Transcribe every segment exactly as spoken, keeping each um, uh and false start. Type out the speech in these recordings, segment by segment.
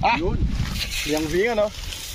Yun. Yang vinga no.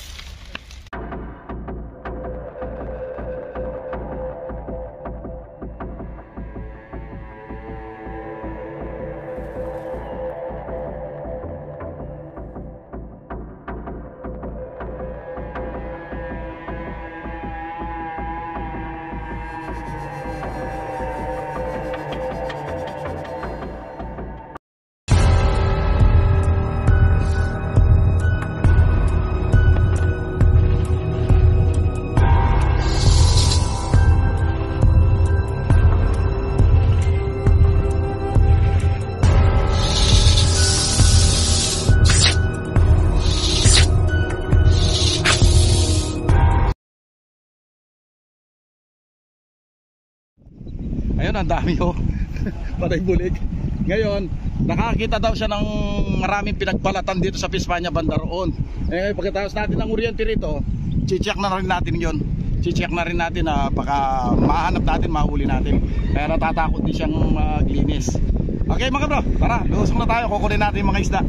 Ayun, ang dami oh. Patay bulig. Ngayon, nakakita daw siya ng maraming pinagbalatan dito sa Pispanya banda roon. Eh ngayon, pagkatapos natin ng kuryente rito, chicheck na rin natin yun. Chicheck na rin natin na baka mahanap natin, mahuli natin. Kaya natatakot din siyang maglinis. Okay mga bro, tara, lusong na tayo. Kukunin natin yung mga isda.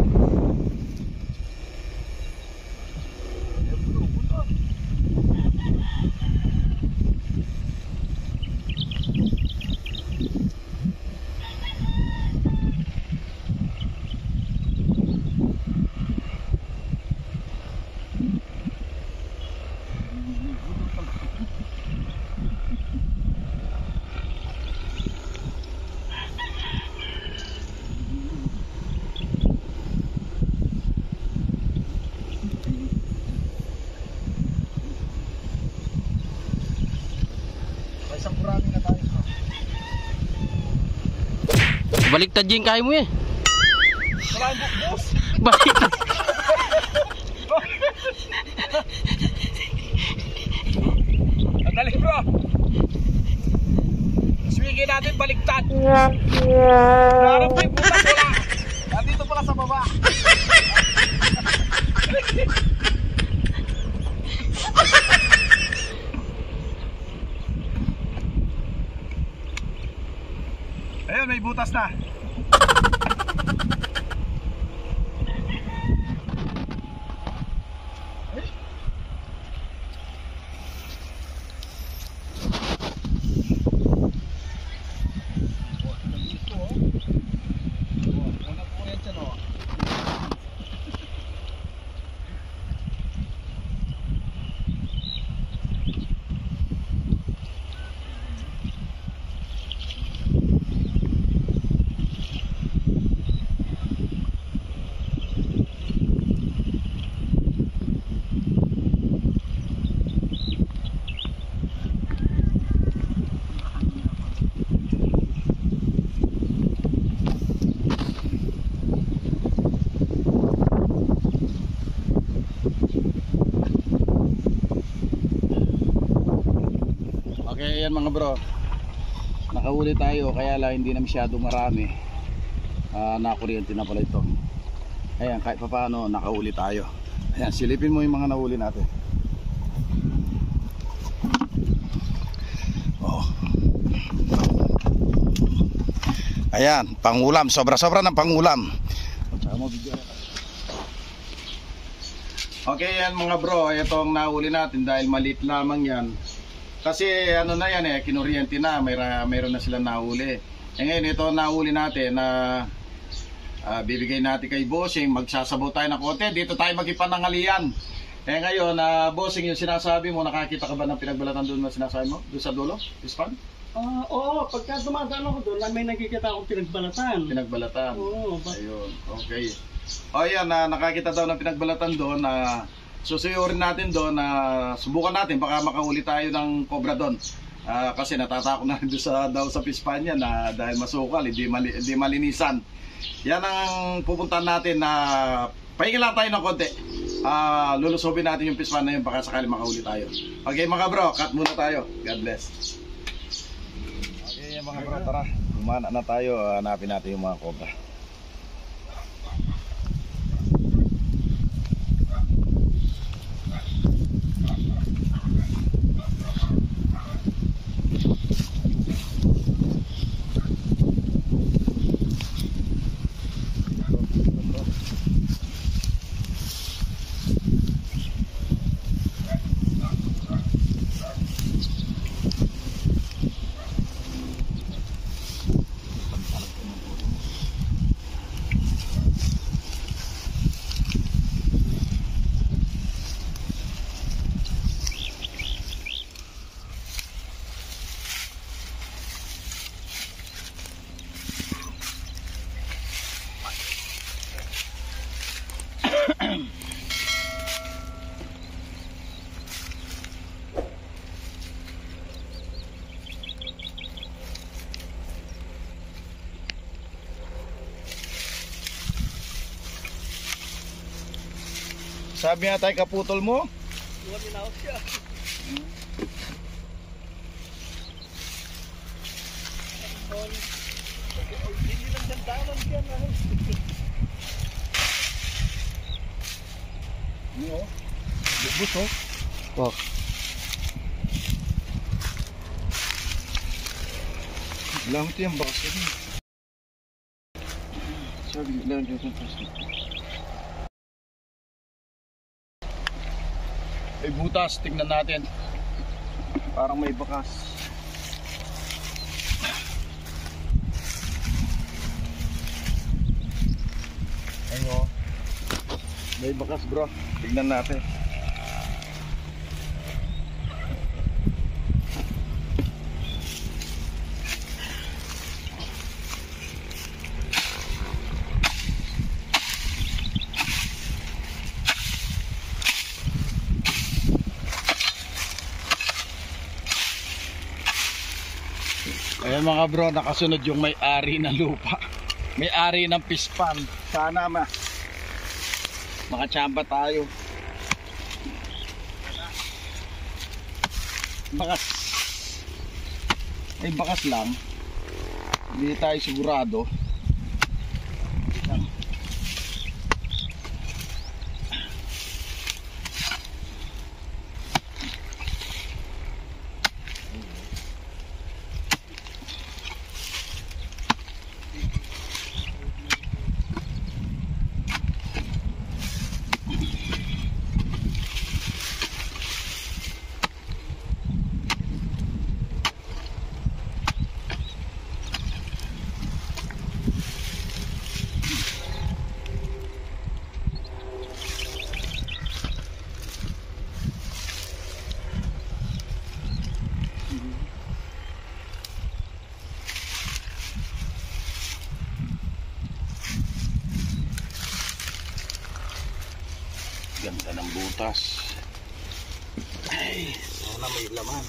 Baliktad yung kaya mo eh. Wala yung bukbos. Baliktad. Andali bro. Swingin natin baliktad. Narap ko yung butas, wala. Nandito pala sa baba. Ayun, may butas na. Okay, yan mga bro, nakahuli tayo, kaya lang hindi na masyado marami. uh, Nakakuryente na pala ito. Ayan, kahit pa paano nakahuli tayo. Ayan, silipin mo yung mga nahuli natin. Oh. Ayan, pangulam, sobra-sobra ng pangulam. Okay yan mga bro, ito ang nahuli natin dahil maliit lamang yan. Kasi ano na yan eh, kinuryente na, mayra, mayroon na silang nahuli. Eh ngayon ito nahuli natin na uh, bibigay natin kay Bossing, magsasabaw tayo ng konti, dito tayo magkipanangalian. Eh ngayon, uh, Bossing, yung sinasabi mo, nakakita ka ba ng pinagbalatan doon na sinasabi mo? Doon sa dulo? Ispan? Uh, oo, pagka dumadaan ako doon, may nakikita akong pinagbalatan. Pinagbalatan? Oo. Ayun, okay. O yan, uh, nakakita daw ng pinagbalatan doon na uh, susuyurin natin doon na uh, subukan natin, baka makahuli tayo ng cobra doon. Uh, kasi natatakot na rin doon sa, daw sa Pispanya na dahil masukal, hindi, mali, hindi malinisan. Yan ang pupuntahan natin na uh, pahingi lang tayo ng konti. Uh, lulusubin natin yung Pispanya yun, baka sakali makahuli tayo. Okay mga bro, cut muna tayo. God bless. Okay mga bro, tara. Umana na tayo, hanapin natin yung mga cobra. Sabi nga tayo kaputol mo. Wala na ako siya. Hindi lang dandanan siya na. Ano? Bubus oh. Wak. Lamot yan bakas ka din. Sabi lang dyan sa plastic. May butas, tingnan natin. Parang may bakas. Ayun oh. May bakas bro, tingnan natin. Ayan mga bro, nakasunod yung may-ari ng lupa. May-ari ng pispan. Sana ma makachamba tayo. Bakas. Ay bakas lang. Hindi tayo sigurado. Ganda ng butas. Ay, sana may laman.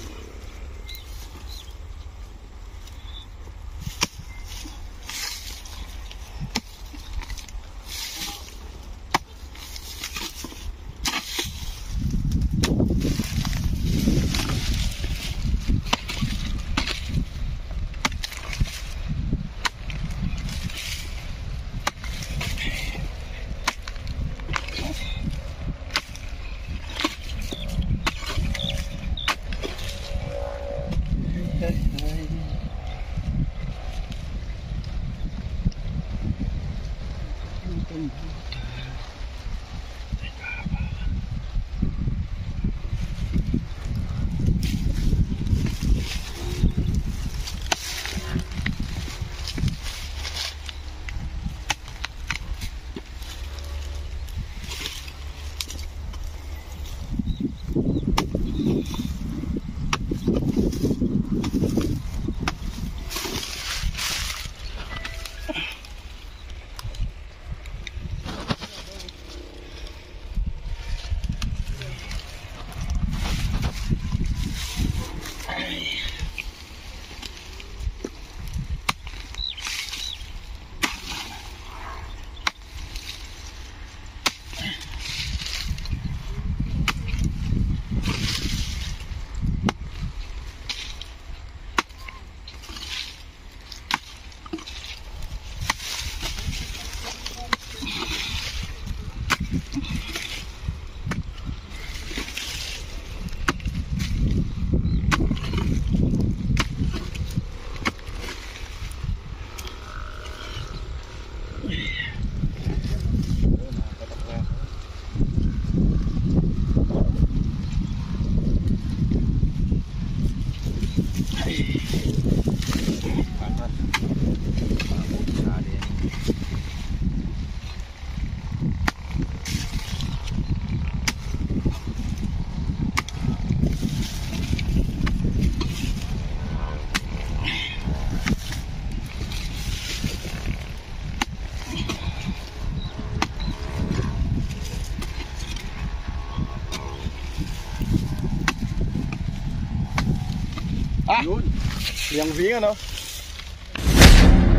Ah! Yun. Yang vinga no?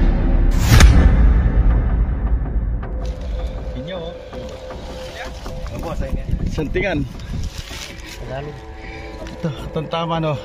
Inyo oh. Santingan. Ito, itong tama no.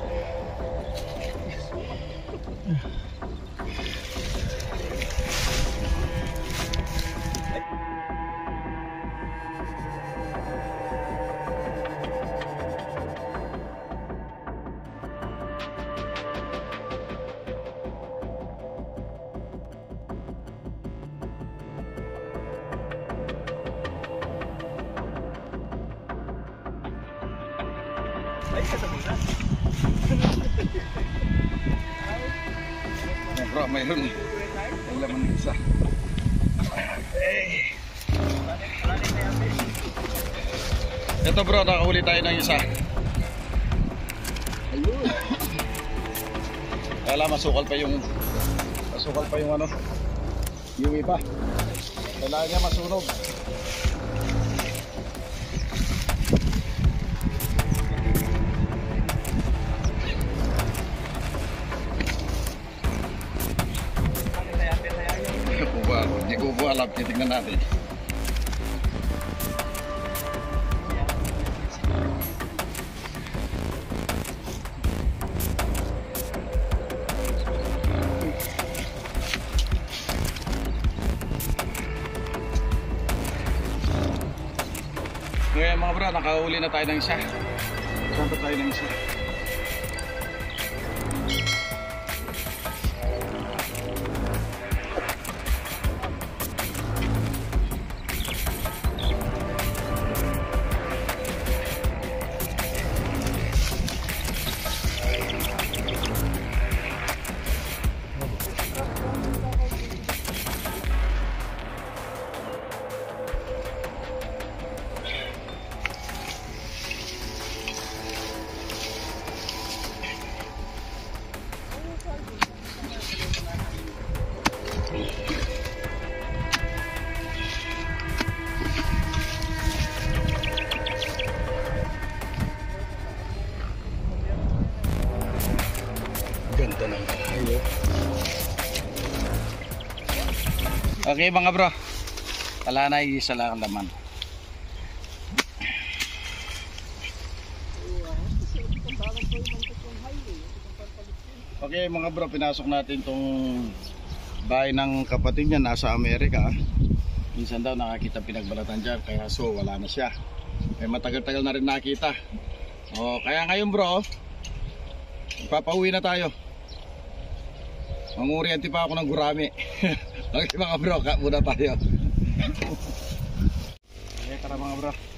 Ay, bro, mayroon eh. Ang laman ng isa. Eh. Ito bro, nakahuli tayo ng isa. Ayun. Kala masukal pa yung masukal pa yung ano, yung iba. Kailangan niya masunog. Hindi ko po alam, titignan natin. Kaya mga bro, nakahuli na tayo ng isa. Saan ba tayo ng isa? Ganda ng kayo. Okay mga bro, wala na, isa lang ang laman. Okay mga bro, pinasok natin tong bahay ng kapatid niya, nasa Amerika. Minsan daw nakakita pinagbalatan dyan, kaya so wala na siya. Eh matagal-tagal na rin nakita. O kaya ngayon bro, papauwi na tayo. Manguriente pa ako ng gurami. Okay mga bro, ka muna tayo. Okay, tara mga bro.